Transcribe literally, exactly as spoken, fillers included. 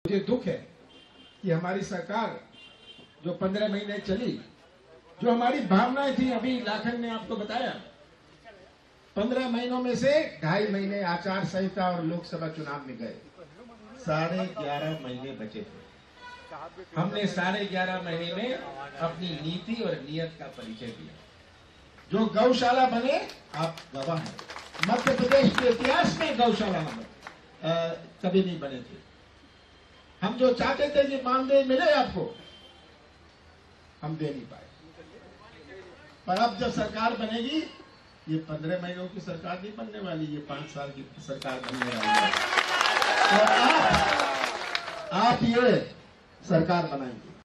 मुझे दुख है कि हमारी सरकार जो पंद्रह महीने चली, जो हमारी भावनाएं थी, अभी लाखन ने आपको बताया, पंद्रह महीनों में से ढाई महीने आचार संहिता और लोकसभा चुनाव में गए, साढ़े ग्यारह महीने बचे थे। हमने साढ़े ग्यारह महीने में अपनी नीति और नियत का परिचय दिया। जो गौशाला बने, आप गवाह हैं, मध्य प्रदेश के इतिहास में गौशाला कभी नहीं बने थे। हम जो चाहते थे कि मानदेय मिले आपको, हम दे नहीं पाए। पर अब जब सरकार बनेगी, ये पंद्रह महीनों की सरकार नहीं बनने वाली, ये पांच साल की सरकार बनने वाली है। और आप, आप ये सरकार बनाएंगे।